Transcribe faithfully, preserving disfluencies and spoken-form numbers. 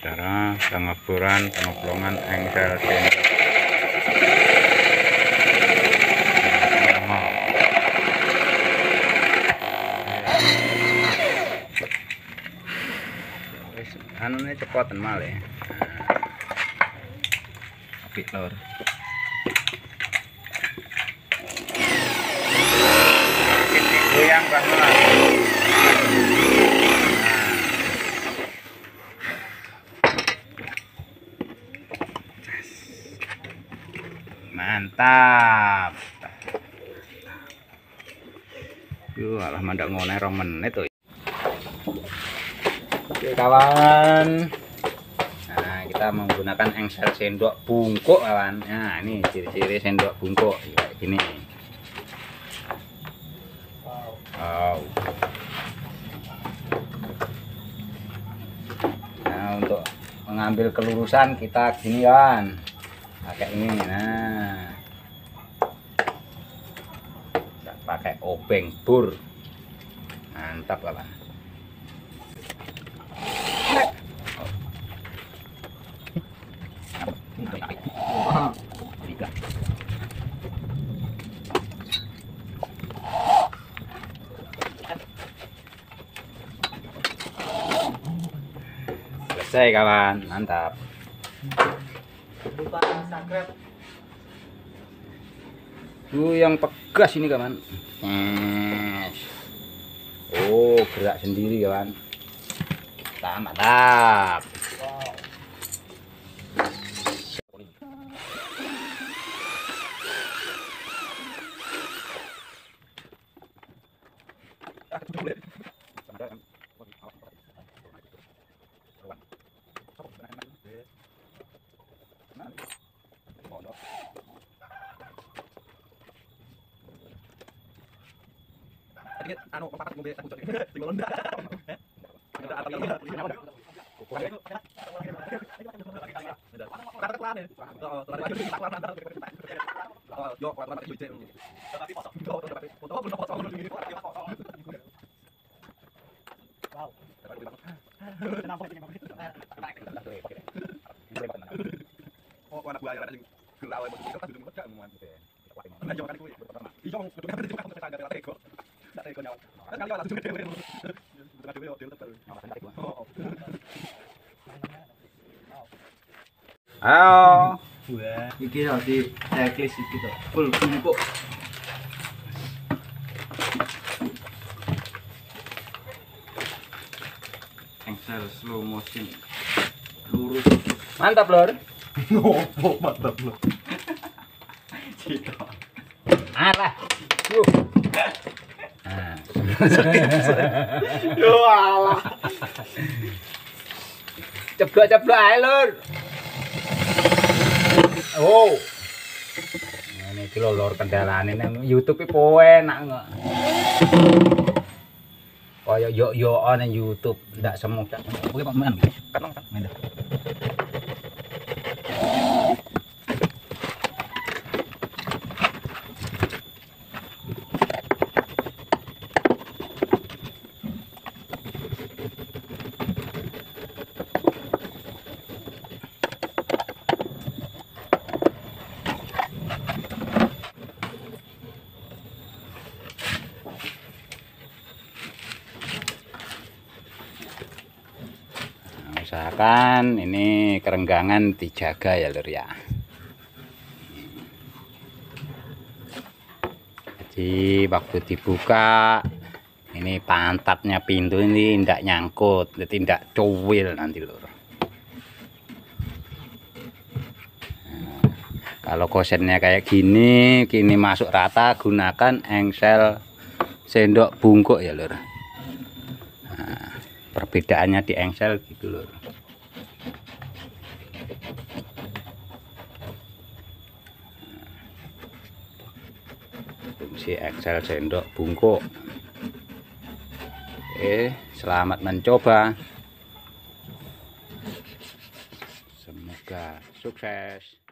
cara pengeburan pengeplongan engsel sendok. Anu ini cepotan mal ya. Apik lor. Ini goyang banget. Mantap. Yuh, alah mandak ngone rong menit tuh. Oke kawan, nah kita menggunakan engsel sendok bungkuk kawan. Nah ini ciri-ciri sendok bungkuk kayak gini. Wow. Nah untuk mengambil kelurusan kita gini kawan, pakai ini. Nah kita pakai obeng bur, mantap kawan. Selesai kawan, mantap. Tuh yang pegas ini kawan. Oh gerak sendiri kawan. Mantap, mantap. Anu papat mobil aku cek tinggal ndak. Ada apa lagi? Yo, kalau mati cek. Tapi foto. Foto foto foto wow. Kenapa ini oh, anak buaya ada gelau yang begitu tapi duduk enggak muan gitu ya. Nah, jangan kan kuwi. Iyo duduk kan juga kan tangga teko. Tak teko nyawa. Kan kali langsung dhewe. Duduk dhewe dhewe tetep. Ayo. Wah, iki yo di checklist iki to. Full bungkuk. Engsel slow motion. Lurus. Mantap lor. Ngopo mantap lho. Cita. Alah. Yuh. Nah. Yo alah. Ceblok-ceblok ae lur. Oh. Nah, ini iki lho lor kendalane nang YouTube iki po enak kok. Kaya yo-yo nang YouTube ndak semudah. Oke Pak Men. Kan kan men. Usahakan ini kerenggangan dijaga ya lur ya. Jadi waktu dibuka ini pantatnya pintu ini tidak nyangkut, jadi tidak cuwil nanti lur. Nah, kalau kosennya kayak gini, kini masuk rata, gunakan engsel sendok bungkuk ya lur. Nah, perbedaannya di engsel gitu lur. Fungsi engsel sendok bungkuk. Oke, selamat mencoba. Semoga sukses.